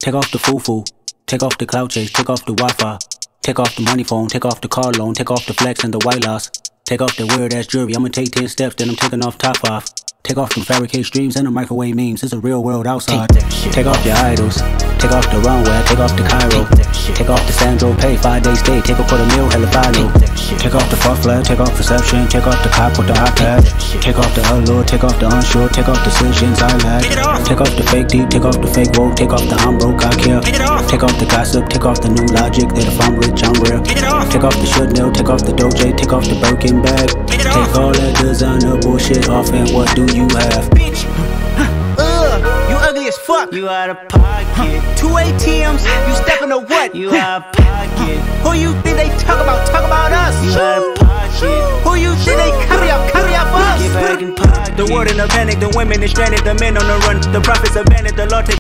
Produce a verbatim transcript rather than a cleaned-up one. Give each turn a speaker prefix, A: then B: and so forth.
A: Take off the foo-foo, take off the cloud chase, take off the Wi-Fi. Take off the money phone, take off the car loan, take off the flex and the white loss. Take off the weird ass jewelry, I'ma take ten steps, then I'm taking off top five. Take off them fabricated streams and the microwave memes, it's a real world outside. Take off your idols, take off the runway, take off the Cairo. Take off the Sandro Pay, five day stay, take a quarter meal, hella final. Take off the fuck flag, take off perception, take off the cop with the iPad. Take off the allure, take off the unsure, take off decisions I lack. Take off the fake deep, take off the fake woke, take off the I'm broke, I care. Take off the gossip, take off the new logic, that if I'm rich, I'm rare. Take off the should know, take off the Doja, take off the Birkin bag. Take all that designer bullshit off and what do you have?
B: Bitch, ugh, you ugly as fuck.
C: You out of pocket.
B: Two A T Ms, you stepping to what?
C: You out of pocket.
B: Who you think they talk about? Talk about us.
C: You out of pocket.
B: Who you think they copy up? Copy up us.
C: Get back in pocket.
B: The world in a panic, the women is stranded, the men on the run, the prophets abandoned, the Lord take